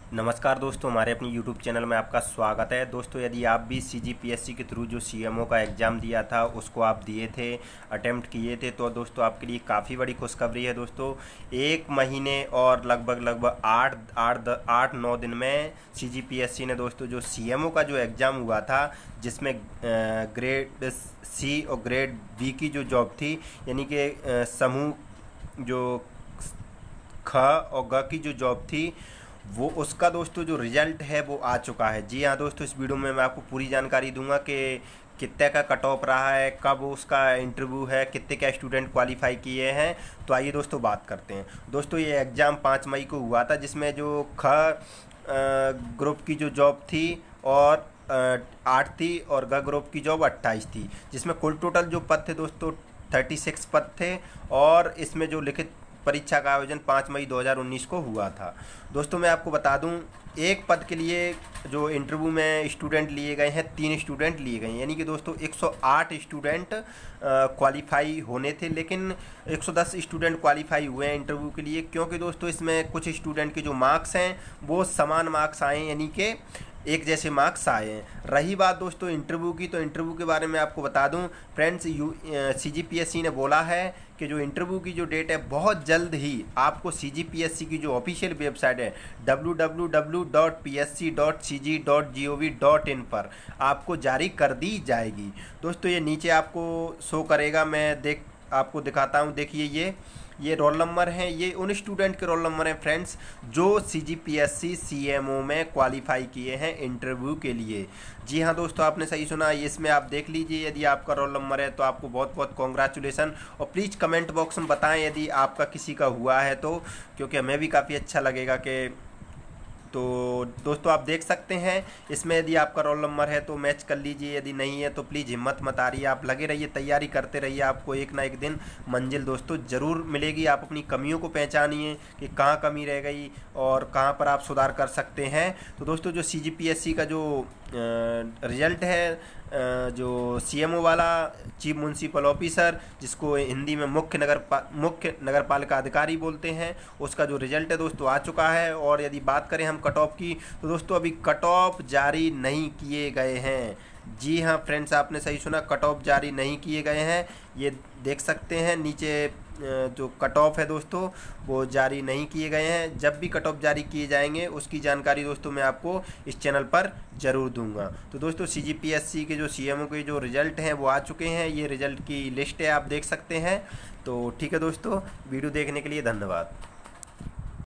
नमस्कार दोस्तों, हमारे अपनी YouTube चैनल में आपका स्वागत है। दोस्तों, यदि आप भी CGPSC के थ्रू जो CMO का एग्ज़ाम दिया था उसको आप दिए थे, अटेम्प्ट किए थे, तो दोस्तों आपके लिए काफ़ी बड़ी खुशखबरी है। दोस्तों, 1 महीने और लगभग 8-9 दिन में CGPSC ने दोस्तों जो CMO का जो एग्ज़ाम हुआ था, जिसमें ग्रेड C और ग्रेड B की जो जॉब थी, यानी कि समूह जो ख और ग की जो जॉब थी, वो उसका दोस्तों जो रिजल्ट है वो आ चुका है। जी हाँ दोस्तों, इस वीडियो में मैं आपको पूरी जानकारी दूंगा कि कितने का कट ऑफ रहा है, कब उसका इंटरव्यू है, कितने का स्टूडेंट क्वालिफाई किए हैं। तो आइए दोस्तों बात करते हैं। दोस्तों, ये एग्ज़ाम 5 मई को हुआ था, जिसमें जो ख ग्रुप की जो जॉब थी और 8 थी और ग ग्रुप की जॉब 28 थी, जिसमें कुल टोटल जो पद थे दोस्तों 36 पद थे। और इसमें जो लिखित परीक्षा का आयोजन 5 मई 2019 को हुआ था। दोस्तों, मैं आपको बता दूं, एक पद के लिए जो इंटरव्यू में स्टूडेंट लिए गए हैं, 3 स्टूडेंट लिए गए हैं, यानी कि दोस्तों 108 स्टूडेंट क्वालिफाई होने थे, लेकिन 110 स्टूडेंट क्वालिफाई हुए हैं इंटरव्यू के लिए। क्योंकि दोस्तों इसमें कुछ स्टूडेंट के जो मार्क्स हैं वो समान मार्क्स आए हैं, यानी कि एक जैसे मार्क्स आए हैं। रही बात दोस्तों इंटरव्यू की, तो इंटरव्यू के बारे में आपको बता दूं फ्रेंड्स, CGPSC ने बोला है कि जो इंटरव्यू की जो डेट है बहुत जल्द ही आपको CGPSC की जो ऑफिशियल वेबसाइट है www.psc.cg.gov.in पर आपको जारी कर दी जाएगी। दोस्तों, ये नीचे आपको शो करेगा, मैं आपको दिखाता हूँ। देखिए, ये रोल नंबर हैं, ये उन स्टूडेंट के रोल नंबर हैं फ्रेंड्स जो CGPSC CMO में क्वालिफाई किए हैं इंटरव्यू के लिए। जी हाँ दोस्तों, आपने सही सुना। इसमें आप देख लीजिए, यदि आपका रोल नंबर है तो आपको बहुत बहुत कॉन्ग्रेचुलेसन। और प्लीज़ कमेंट बॉक्स में बताएं यदि आपका किसी का हुआ है तो, क्योंकि हमें भी काफ़ी अच्छा लगेगा कि। तो दोस्तों, आप देख सकते हैं इसमें यदि आपका रोल नंबर है तो मैच कर लीजिए, यदि नहीं है तो प्लीज़ हिम्मत मत हारिए, आप लगे रहिए, तैयारी करते रहिए। आपको एक ना एक दिन मंजिल दोस्तों ज़रूर मिलेगी। आप अपनी कमियों को पहचानिए कि कहाँ कमी रह गई और कहाँ पर आप सुधार कर सकते हैं। तो दोस्तों, जो CGPSC का जो रिजल्ट है, जो CMO वाला, चीफ म्यूनसिपल ऑफिसर, जिसको हिंदी में मुख्य नगरपालिका अधिकारी बोलते हैं, उसका जो रिजल्ट है दोस्तों आ चुका है। और यदि बात करें हम कट ऑफ की, तो दोस्तों अभी कट ऑफ जारी नहीं किए गए हैं। जी हाँ फ्रेंड्स, आपने सही सुना, कट ऑफ जारी नहीं किए गए हैं। ये देख सकते हैं नीचे जो कट ऑफ है दोस्तों वो जारी नहीं किए गए हैं। जब भी कट ऑफ जारी किए जाएंगे उसकी जानकारी दोस्तों मैं आपको इस चैनल पर ज़रूर दूंगा। तो दोस्तों, CGPSC के जो CMO के जो रिज़ल्ट हैं वो आ चुके हैं। ये रिज़ल्ट की लिस्ट है, आप देख सकते हैं। तो ठीक है दोस्तों, वीडियो देखने के लिए धन्यवाद।